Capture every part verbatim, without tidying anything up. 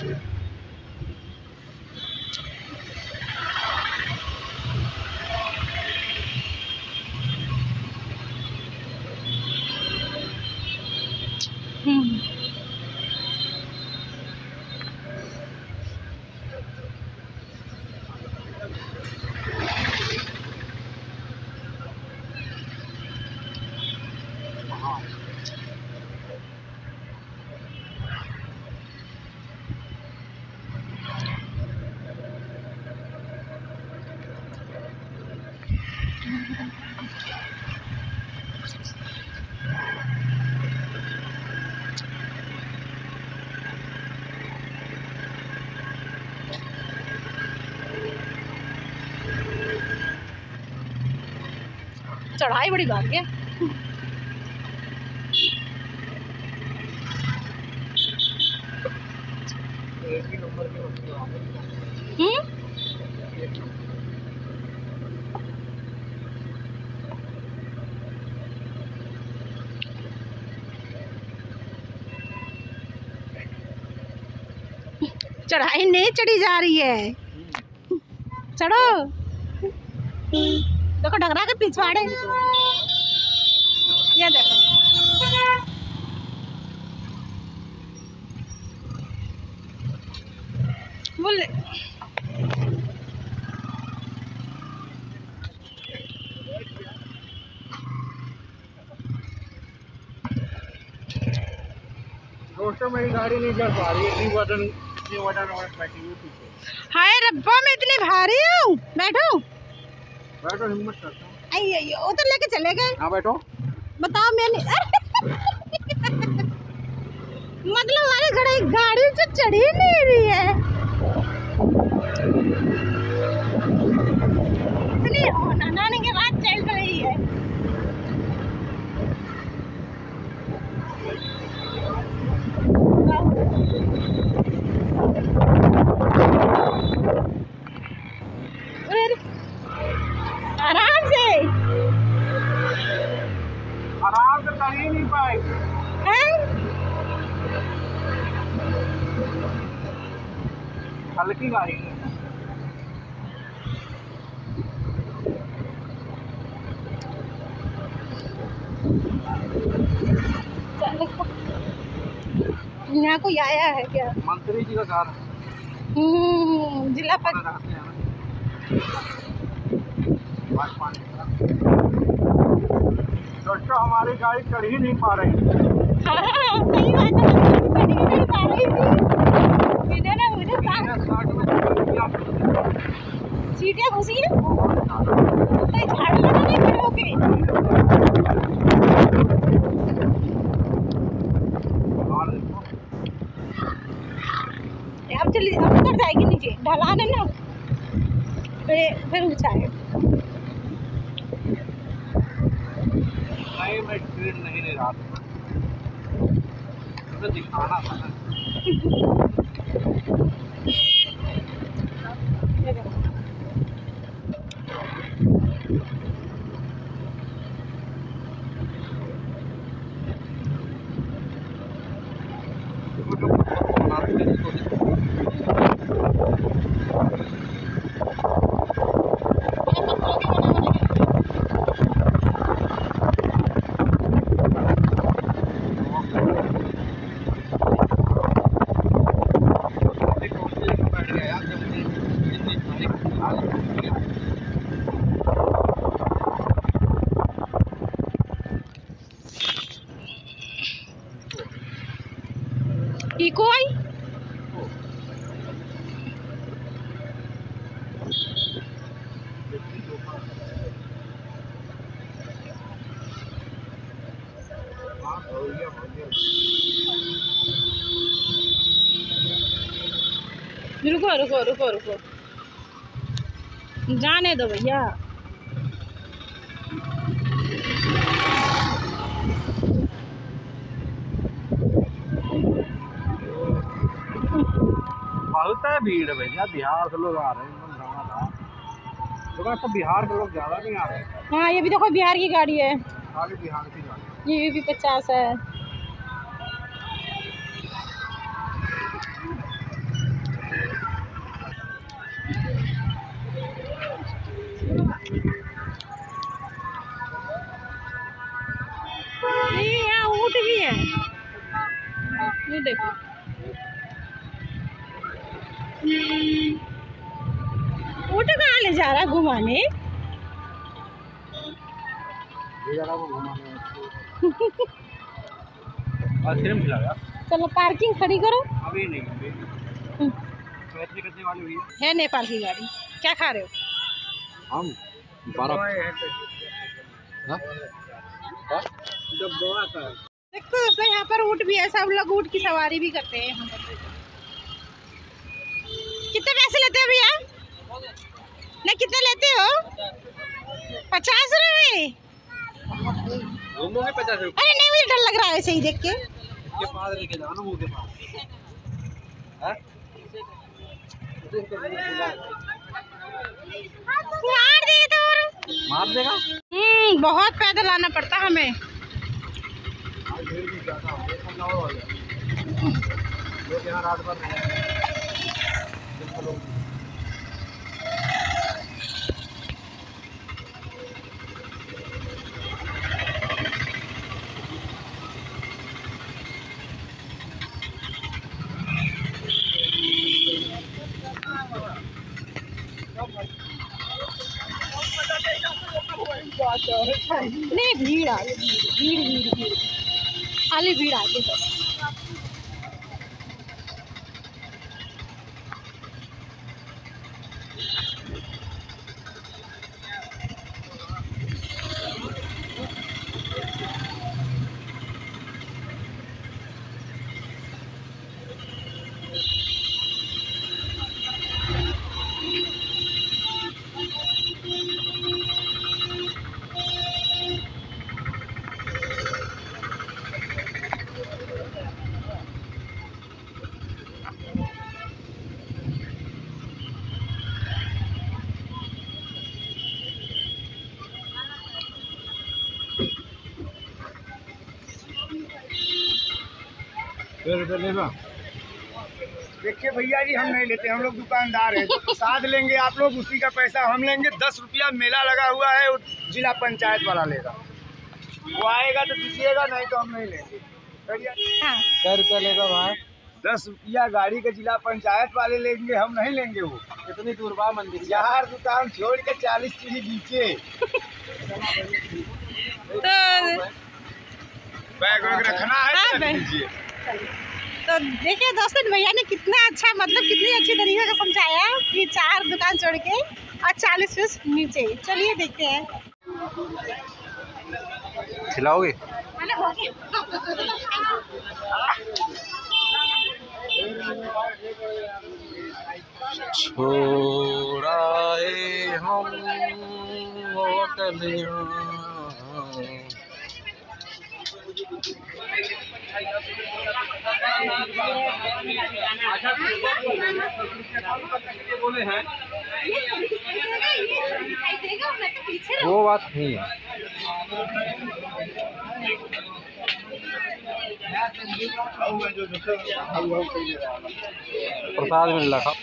चढ़ाई बड़ी बात है। चढ़ाई नहीं चढ़ी जा रही है। चढ़ो, देखो डगरा के पिछवाड़े, ये देखो। बोले दोस्तों, मेरी गाड़ी नहीं चल पा रही है, बटन बटन और बैठी हुई पीछे। हाय रब्बा, मैं इतनी भारी हूँ। बैठो बैठो, हिम्मत करता हूँ। आई आई उधर लेके चले गए। हाँ बैठो। बताओ मैंने मतलब हमारे घरे गाड़ी से चढ़ ही नहीं रही है। इतनी नानी के बाद चल रही है। आराम से आराम से कर ही नहीं पाए हैं? हल्की गाड़ी है। यहाँ कोई आया है क्या? मंत्री जी का घर। हम्म, जिला पर दोस्तों, हमारी गाड़ी चढ़ ही नहीं पा रही। हाँ, सही बात है, चढ़ ही नहीं पा रही थी। इधर ना मुझे सीटें घुसी है, तो झाड़ लगा नहीं खड़े होके। अब चली, अब उतर जाएगी नीचे, ढलान है ना, फिर फिर ऊंचा है। नहीं, मैं स्पीड नहीं ले रहा था, तो दिखाना था ना। इको आई रुको रुको रुको रुको, जाने दो भैया। बहुत है भीड़ भैया, बिहार से लोग आ रहे हैं, एकदम धमाधम। तो बिहार के लोग ज्यादा नहीं आ रहे हैं। हाँ, ये भी देखो बिहार की गाड़ी है, आगे बिहार की गाड़ी। ये भी पचास है। है। ये देखो ऊँट कहाँ ले जा रहा है घुमाने? आइसक्रीम खिलाया। चलो पार्किंग खड़ी करो। अभी नहीं अभी पैसे कितने वाली हुई है नेपाल की गाड़ी। क्या खा रहे हो? हम बारह देखो दोस्तों यहाँ पर ऊँट भी है, सब लोग ऊँट की सवारी भी करते हैं यहाँ पर। कितने पैसे लेते हो भैया? नहीं कितने लेते हो? पचास रुपए? घूमोगे पचास रुपये अरे नहीं मुझे डर लग रहा है ऐसे ही देख के। के पास लेके जाओ ना मुँह के पास। हाँ? मार दे तो मार देगा। हम्म बहुत पैदल आना पड़ता हमें। लोग यहाँ रात भर नहीं भीड़ आ गई, भीड़ भीड़ भीड़ खाली भीड़ आ गई। देखिए भैया जी, हम नहीं लेते, हम लोग दुकानदार हैं। जो प्रसाद लेंगे आप लोग उसी का पैसा हम लेंगे। दस रुपया मेला लगा हुआ है, जिला पंचायत वाला लेगा। वो आएगा तो दीजिएगा, नहीं तो हम नहीं लेंगे। क्या रुपया लेगा भाई? दस रुपया गाड़ी के जिला पंचायत वाले लेंगे, हम नहीं लेंगे। वो कितनी दूर बा मंदिर? चार दुकान छोड़ के चालीस सीढ़ी नीचे तो बैग वैग रखना है हाँ, तो रख बैग। लीजिए। तो देखिए दोस्तों भैया ने कितना अच्छा मतलब कितनी अच्छी तरीके से समझाया कि चार दुकान छोड़ के और चालीस फीस नीचे। चलिए देखते हैं। खिलाओगे? छोड़ाए हम होटलियां। बोले हैं वो बात नहीं है। प्रसाद मिल रहा था।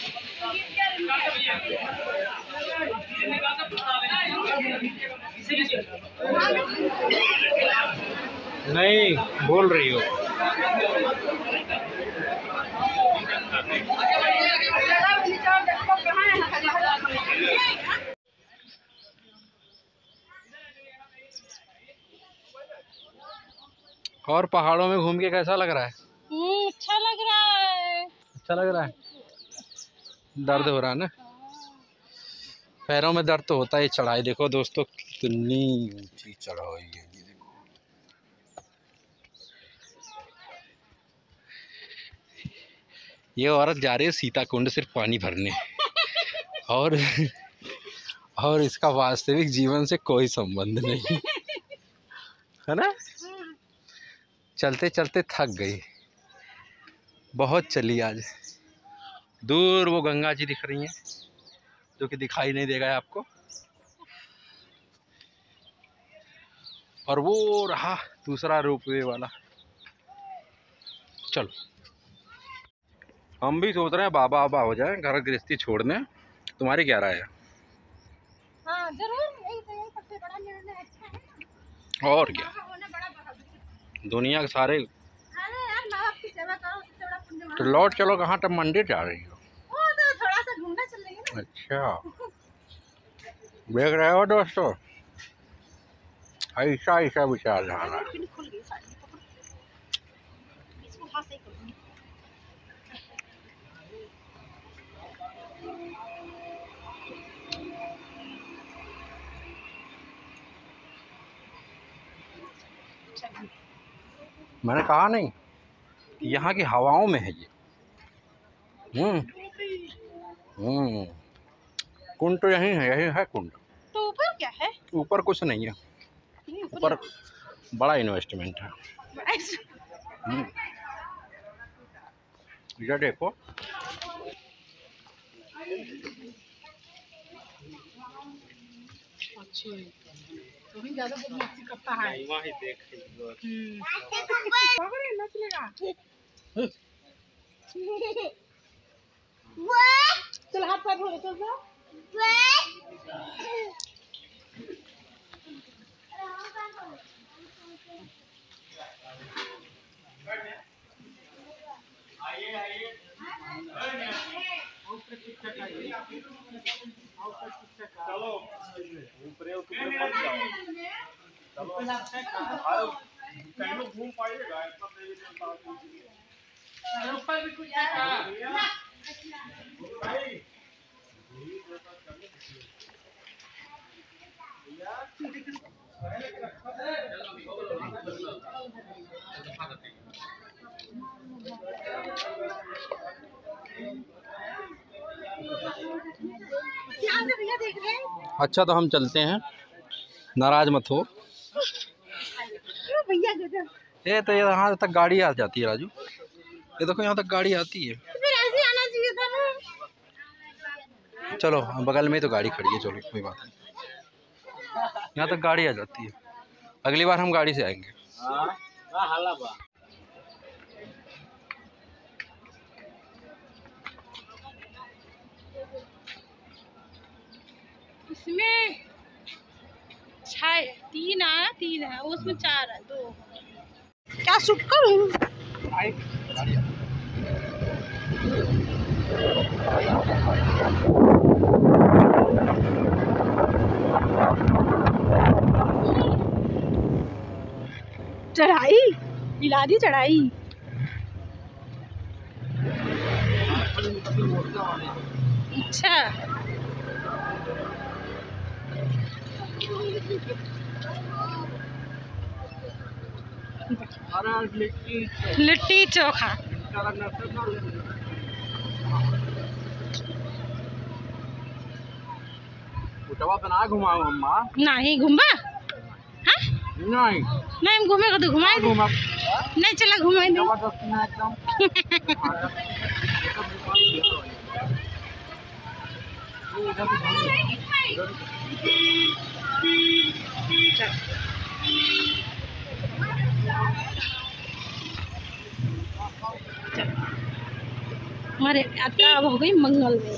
नहीं बोल रही हो। और पहाड़ों में घूम के कैसा लग रहा है? हम्म अच्छा लग रहा है। अच्छा लग रहा है। दर्द हो रहा है ना? पैरों में दर्द तो होता है। चढ़ाई देखो दोस्तों कितनी ऊंची चढ़ाई है। ये देखो ये औरत जा रही है सीताकुंड सिर्फ पानी भरने और और इसका वास्तविक जीवन से कोई संबंध नहीं है ना। चलते चलते थक गई। बहुत चली आज। दूर वो गंगा जी दिख रही हैं जो कि दिखाई नहीं देगा आपको। और वो रहा दूसरा रोपवे वाला। चलो हम भी सोच रहे हैं बाबा बाबा हो जाए, घर गृहस्थी छोड़ने। तुम्हारी क्या राय है? हाँ जरूर, यही तो यही सबसे बड़ा निर्णय अच्छा है ना। और क्या। होना बड़ा बहादुरी। दुनिया के सारे। अरे यार माँ बाप की सेवा करो, उससे बड़ा पुण्य तो मानो। लौट चलो, कहाँ तक मंदिर जा रही हो? वो तो थोड़ा सा घूमना चल रही है ना। अच्छा, देख रहे हो दोस्तों, ऐसा ऐसा विचारधारा। अरे पिन खुल गई साड़ी, इसको हाथ से ही करूंगी। मैंने कहा नहीं, यहाँ की हवाओं में है ये। हम्म हम्म कुंड तो यही है, यही है कुंड। तो ऊपर क्या है? ऊपर कुछ नहीं है, नहीं, ऊपर बड़ा इन्वेस्टमेंट है। हम्म, ये देखो, तो भी ज्यादा बदमाशी करता है। वही देख चल हाथ पैर धो चल जा। चलो ऊपरे ऊपरे मत जाओ, चलो और कहीं लोग घूम पाएगा इतना देवी देवता के ऊपर भी कुछ है। देख रहे हैं। अच्छा तो हम चलते हैं, नाराज मत हो। भैया ये तो यहाँ तक गाड़ी आ जाती है राजू, ये देखो यहाँ तक गाड़ी आती है। फिर ऐसे आना चाहिए था ना। चलो बगल में ही तो गाड़ी खड़ी है, चलो कोई बात नहीं, यहाँ तक गाड़ी आ जाती है। अगली बार हम गाड़ी से आएंगे। इसमें छह तीन है, तीन है उसमें चार है, दो क्या शूट करूं? चढ़ाई हिला दी चढ़ाई। अच्छा लिट्टी चोखा। बना घुमाओ अम्मा। नहीं घूमा हाँ? नहीं नहीं हम घूमेगा तो घुमाए दे। नहीं चला घुमाए दे। हमारे यात्रा अब हो गई मंगल में।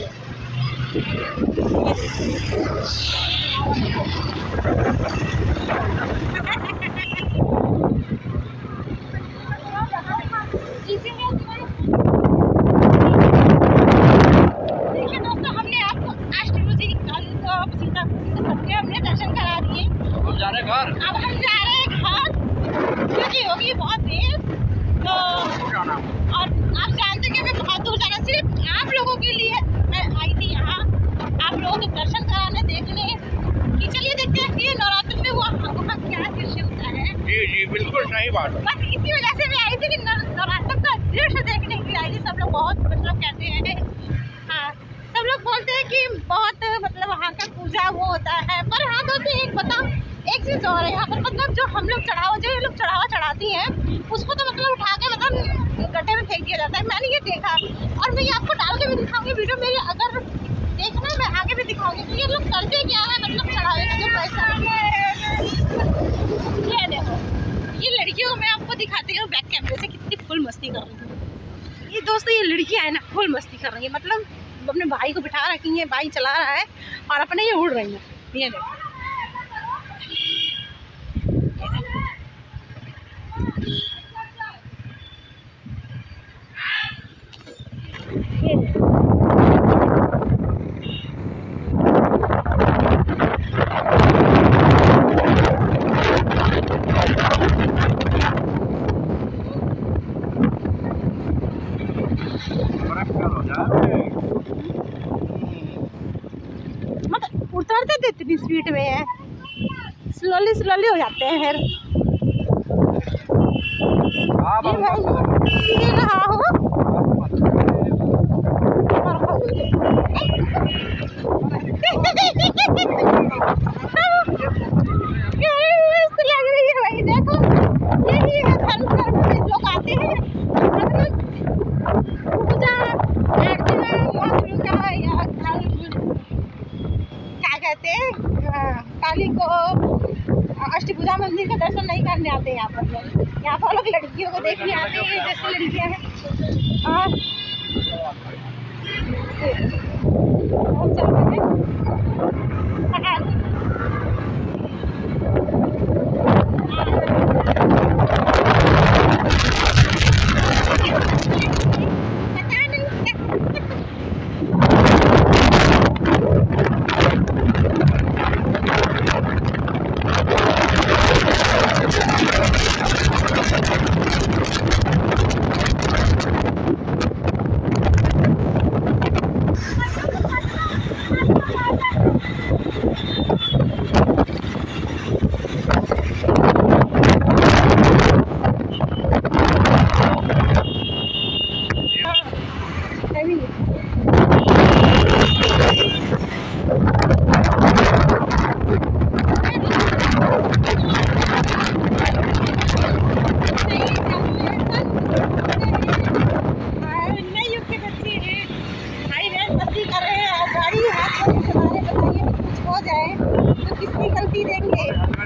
देखिए दोस्तों, हमने आपको अष्टभुजी काली को सीता के हमने दर्शन करा दिए। हम जा रहे हैं घर। अब हम जा रहे हैं घर, क्योंकि होगी बहुत देर। तो और आप जानते हैं कि मैं बहुत दूर जाना, सिर्फ आप लोगों के लिए मैं आई थी यहाँ, आप लोगों के दर्शन कराने, देखने कि चलिए देखते हैं कि नवरात्र में वहाँ वहाँ क्या दृश्य होता है। जी जी बिल्कुल सही बात है। बस इसी वजह से मैं आई थी कि नवरात्र का दृश्य देखने के लिए आई थी। सब लोग बहुत मतलब कहते हैं, हाँ सब लोग बोलते हैं कि बहुत मतलब वहाँ का पूजा वो होता है। पर हाँ दोस्तों एक बताओ, एक चीज़ और है यहाँ पर, मतलब जो हम लोग चढ़ावा जो ये लोग चढ़ावा चढ़ाती हैं उसको तो मतलब उठा के मतलब गड्ढे में फेंक दिया जाता है। मैंने ये देखा और मैं ये आपको डाल के भी दिखाऊंगी वीडियो मेरी, अगर देखना मैं आगे भी दिखाऊंगी कि ये लोग करते क्या है, मतलब चढ़ावे का जो पैसा। ये देखो ये लड़कियों को मैं आपको दिखाती हूँ बैक कैमरे से कितनी फुल मस्ती कर रही है। ये दोस्तों ये लड़कियाँ है ना फुल मस्ती कर रही है, मतलब अपने भाई को बिठा रखी है, भाई चला रहा है और अपने ये उड़ रही है। ये देखो मतलब उतरते तो इतनी स्पीड में है, स्लोली स्लोली हो जाते हैं फिर। ये भाई ये रहा हो लग रही है भाई। देखो यही है धर्म धर्म में लोग आते हैं, मतलब पूजा अर्चना माँ दुर्गा या क्या कहते हैं काली को अष्टभुजा मंदिर का दर्शन नहीं करने आते हैं। यहाँ पर लोग यहाँ पर लोग लड़कियों को देखने आते हैं, जैसे लड़कियाँ हैं। और चल रहे हैं गाड़ी हाथ में चला रहे, बताइए कुछ हो जाए तो किसकी गलती देंगे।